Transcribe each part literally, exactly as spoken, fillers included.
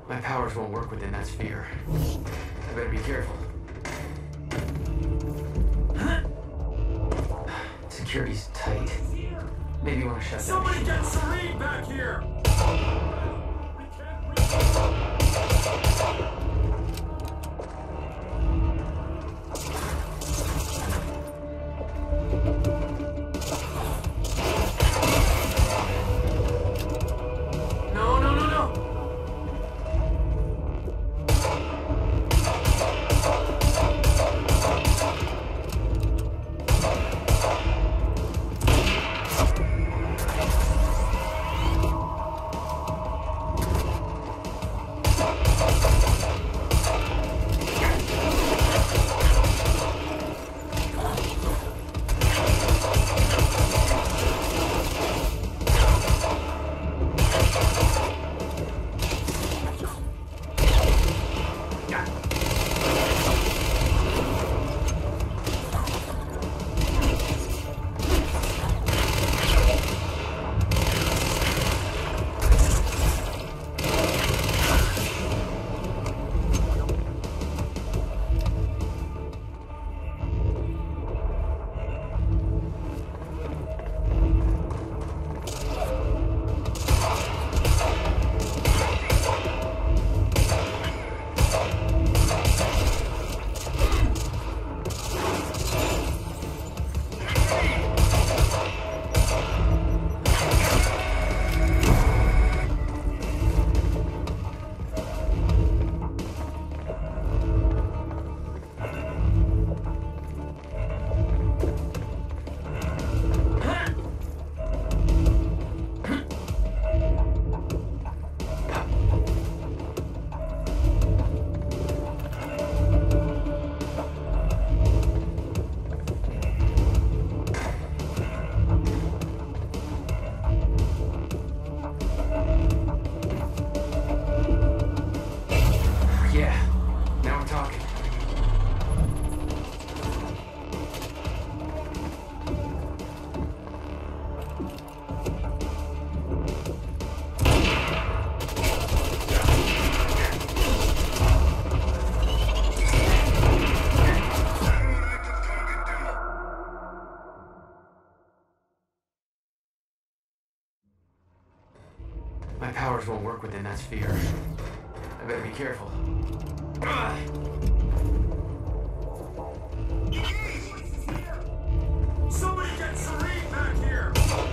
My powers won't work within that sphere. I better be careful. Security's tight. Maybe you want to shut down. Somebody get Serene back here! No, no, no, no! My powers won't work within that sphere. I better be careful. Ugh. Somebody get Serene back here!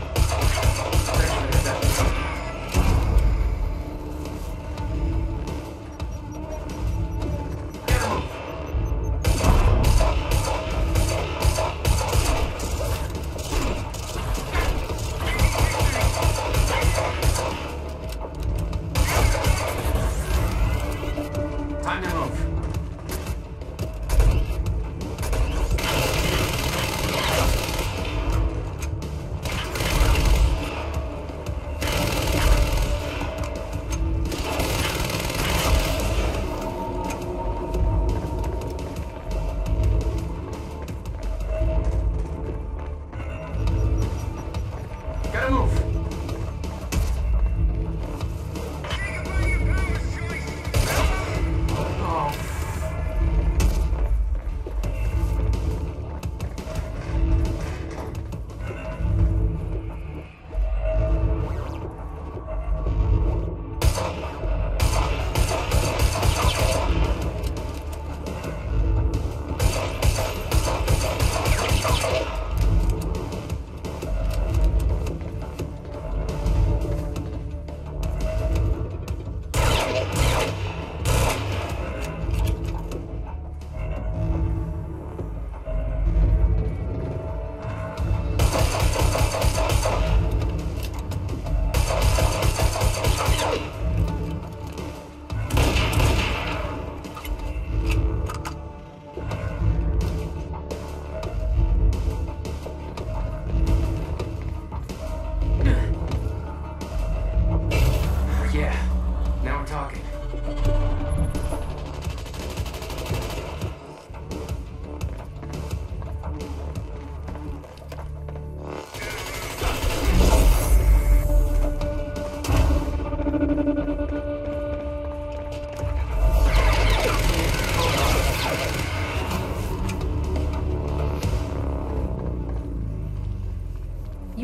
Time to move. Gotta move. Oh.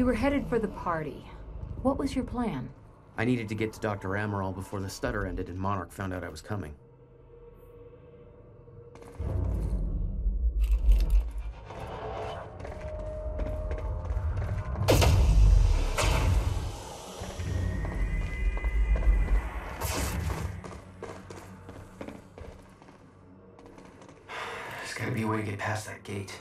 were headed for the party. What was your plan? I needed to get to Doctor Amaral before the stutter ended and Monarch found out I was coming. There's gotta be a way to get past that gate.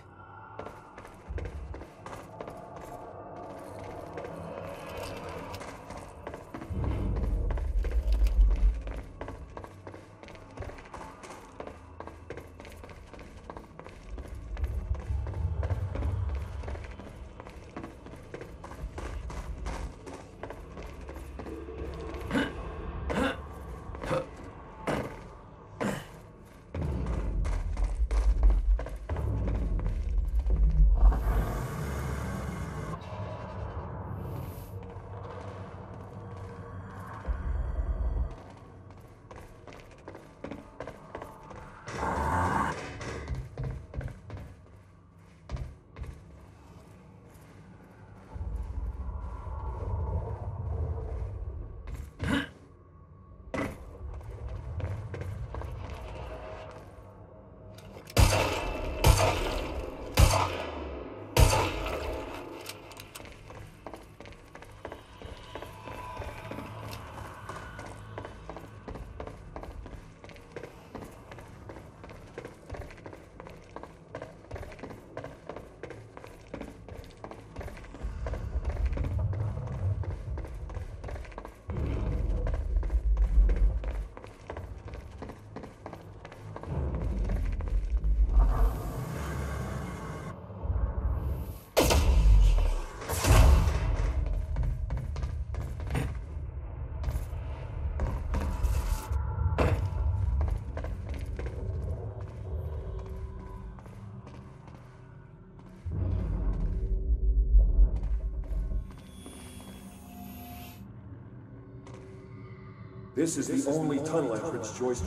This is the only tunnel entrance, Joyce.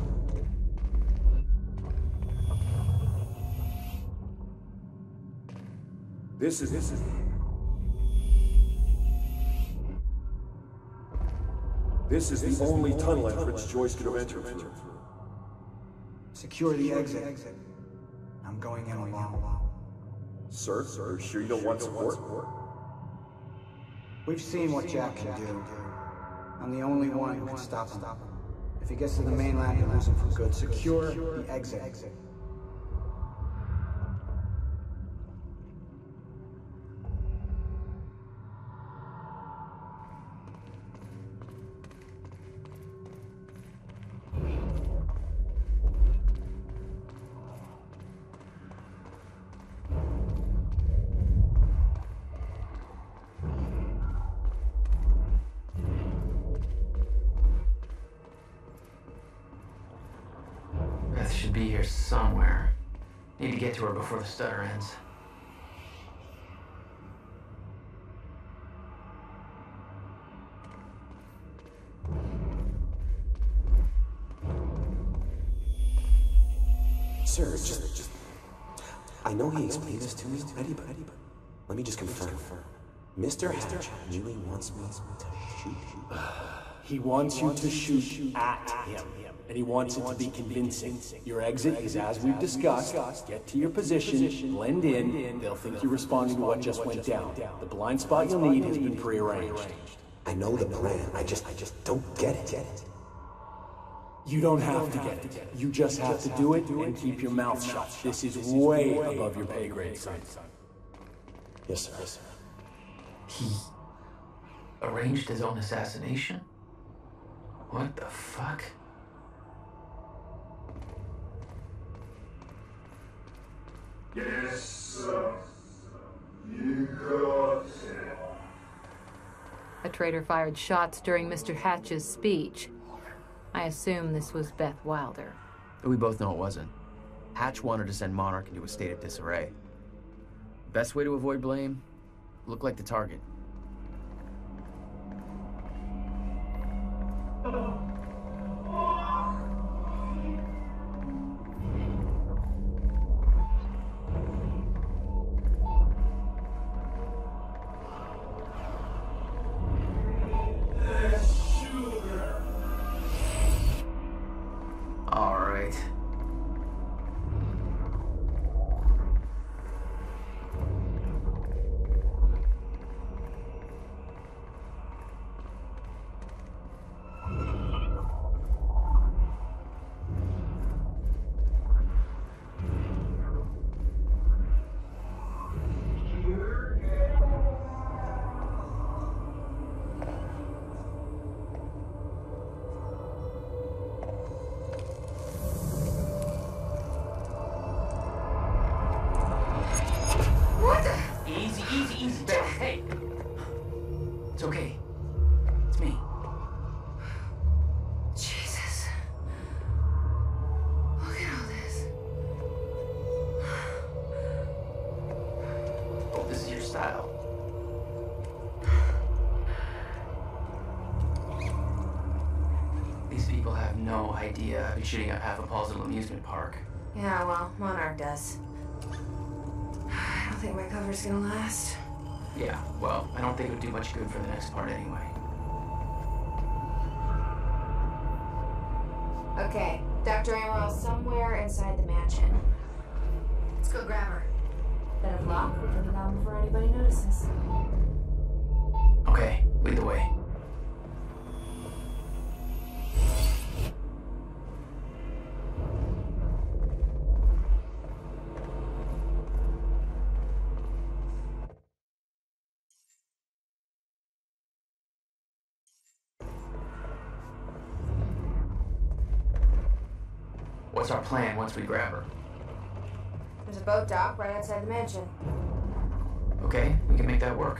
This is this is. This is the only tunnel entrance Joyce could have entered through. Secure the exit. I'm going in alone. Sir, are you sure you don't want support? We've seen what Jack can do. I'm the only one who can stop him. If he gets to the mainland, he'll lose him for good. Secure the exit. Should be here somewhere. Need to get to her before the stutter ends. Sir, just, just... I know he explained this to me already, but let me just confirm. Mister Hatch really wants me to shoot you. He wants you to shoot at him. And he wants it to be convincing. Your exit is as we've discussed. Get to your position, blend in. They'll think you're responding to what just went down. The blind spot you'll need has been prearranged. I know the plan. I just, I just don't get it. You don't have to get it. You just have to do it and keep your mouth shut. This is way above your pay grade, son. Yes, sir. Yes, sir. He arranged his own assassination? What the fuck? Yes, sir. You got it. A traitor fired shots during Mister Hatch's speech. I assume this was Beth Wilder. We both know it wasn't. Hatch wanted to send Monarch into a state of disarray. Best way to avoid blame? Look like the target. right. It's okay. It's me. Jesus. Look at all this. Oh, this is your style. These people have no idea I've been shooting up half a Paulsville amusement park. Yeah, well, Monarch does. I don't think my cover's gonna last. Yeah, well, I don't think it would do much good for the next part anyway. Okay, Doctor Emerald's somewhere inside the mansion. Let's go grab her. Better block, we can be gone before anybody notices. Okay, lead the way. What's our plan once we grab her? There's a boat dock right outside the mansion. Okay, we can make that work.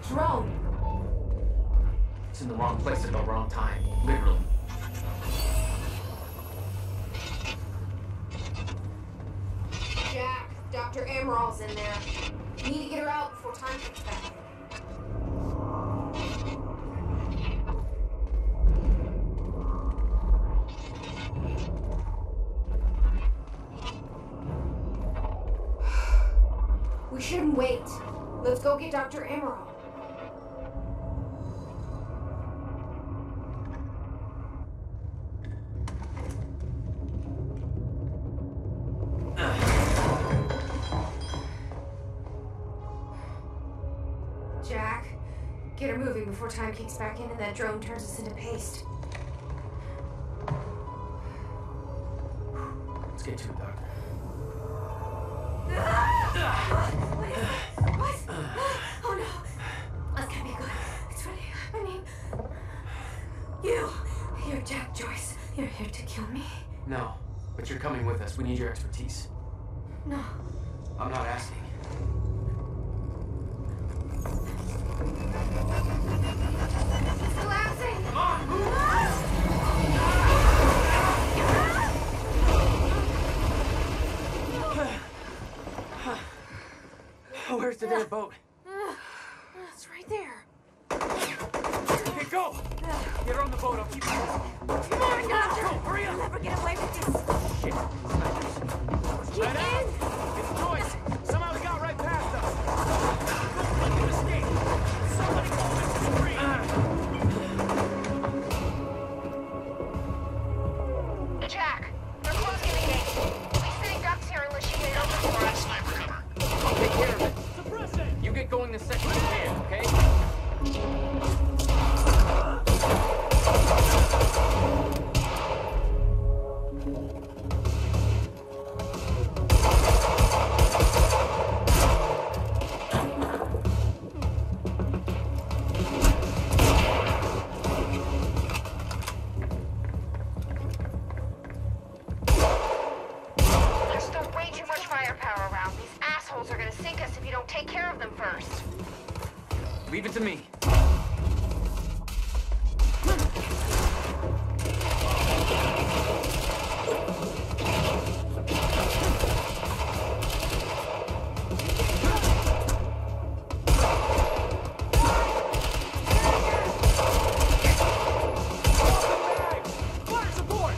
drone. It's in the wrong place at the wrong time. Literally. Jack, Doctor Emerald's in there. We need to get her out before time gets back. We shouldn't wait. Let's go get Doctor Emerald. Jack, get her moving before time kicks back in and that drone turns us into paste. Let's get to it, Doctor. What? Oh no. That's gonna be good. It's funny. I mean, you. You're Jack Joyce. You're here to kill me. No, but you're coming with us. We need your expertise. No. I'm not asking. It's collapsing. Come on, move! Where's the dead boat? It's right there. Okay, go! Get her on the boat. I'll keep her. Come on, Doctor. Go, hurry up! You'll never get away with this. Shit. Get Right out. in. It's Joyce. Somehow he got right past us. Go, look at escape. Somebody call Mister Serene. Jack, they're closing the gate. We sitting ducks here unless you get it open for us. Sniper cover. I'll take care of it. Suppress it. You get going the second you can, okay? There's still way too much firepower around. These assholes are gonna sink us if you don't take care of them first. Leave it to me. Fire support!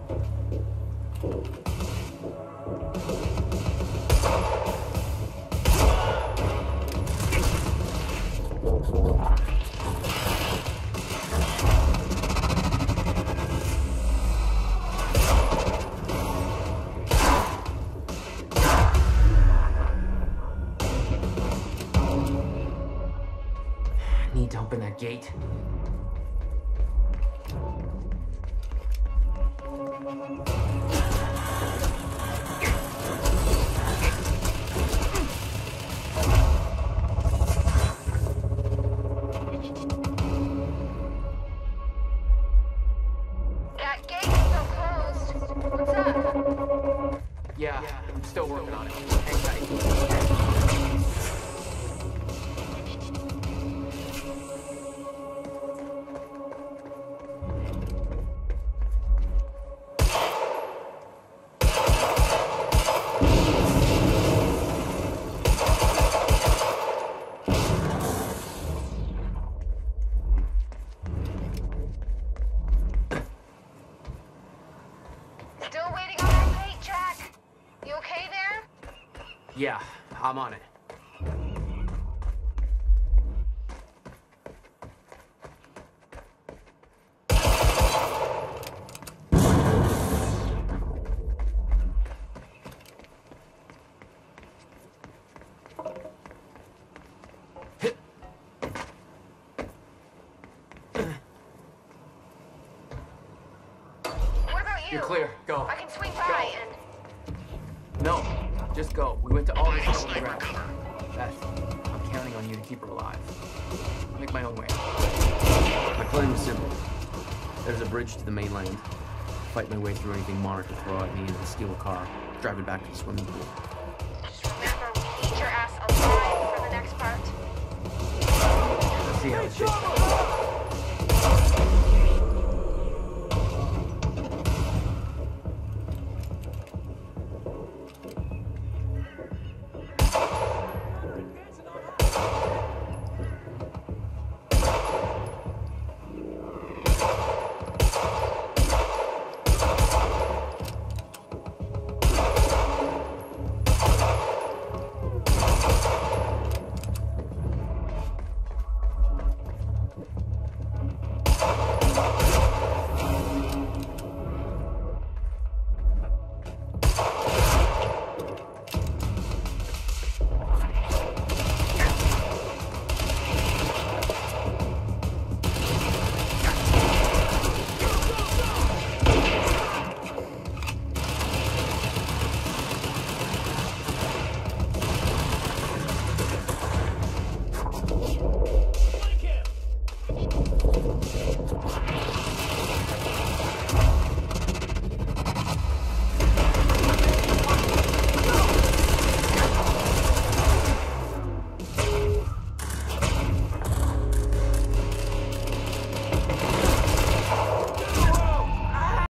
Need to open that gate. That gate is still closed. What's up? Yeah, I'm still working on it. Hang tight. Still waiting on that gate, Jack. You okay there? Yeah, I'm on it. What about you? You're clear. Go. I can swing by and... No, just go. We went to all this trouble to grab her. Beth, I'm counting on you to keep her alive. I'll make my own way. My plan was simple. There's a bridge to the mainland. Fight my way through anything Monarch could throw at me, and then steal a car, drive it back to the swimming pool. Just remember, we need your ass alive for the next part. Let's see how it shakes out.